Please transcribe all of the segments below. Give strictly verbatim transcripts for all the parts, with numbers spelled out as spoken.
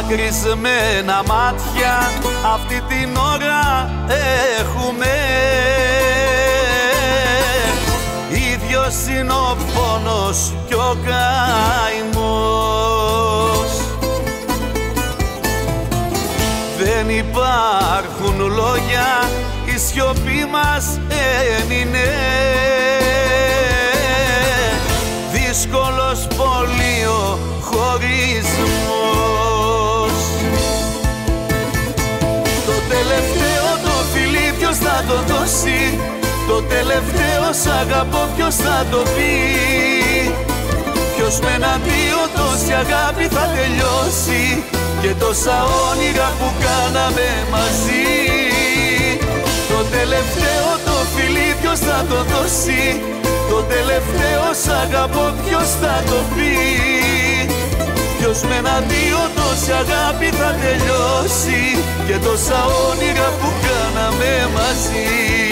κρυσμένα μάτια αυτή την ώρα έχουμε. Ίδιος είναι ο πόνος κι ο καημός. Δεν υπάρχουν λόγια, η σιωπή μας έμεινε. Δύσκολος πολύ ο χωρισμός. Το τελευταίο το φιλί ποιος θα το δώσει, το τελευταίο σ' αγαπώ ποιος θα το πει. Ποιος με έναν δύο τόση αγάπη θα τελειώσει και τόσα όνειρα που κάναμε μαζί. Το τελευταίο το φιλί ποιος θα το δώσει, το τελευταίο σ' αγαπώ ποιος θα το πει. Ποιος με έναν δύο τόση αγάπη θα τελειώσει και τόσα όνειρα που κάναμε μαζί.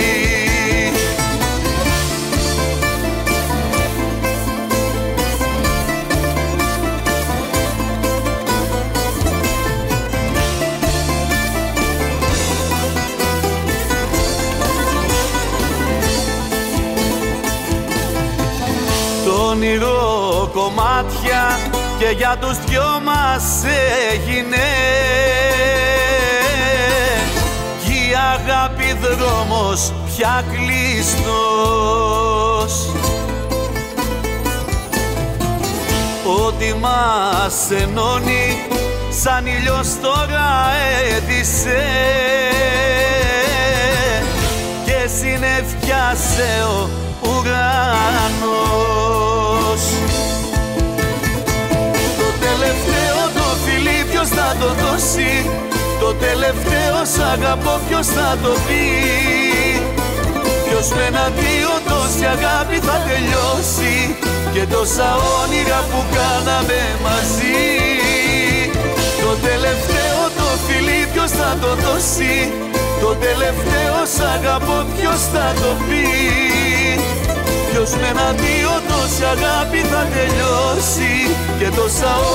Το όνειρο κομμάτια και για τους δυο μας έγινε κι η αγάπη δρόμος πια κλειστός. Ό,τι μας ενώνει σαν ήλιος τώρα έδισε και συνεφιάσε ο ουρανός. Το τελευταίο το φιλί ποιος θα το δώσει, το τελευταίο σ' αγαπώ ποιος θα το πει. Ποιος με έναν δύο τόση αγάπη θα τελειώσει και τόσα όνειρα που κάναμε μαζί. Το τελευταίο το φιλί ποιος θα το δώσει, το τελευταίο σ' αγαπώ ποιος θα το πει. Ποιος με έναν δύο τόση αγάπη θα τελειώσει και τόσα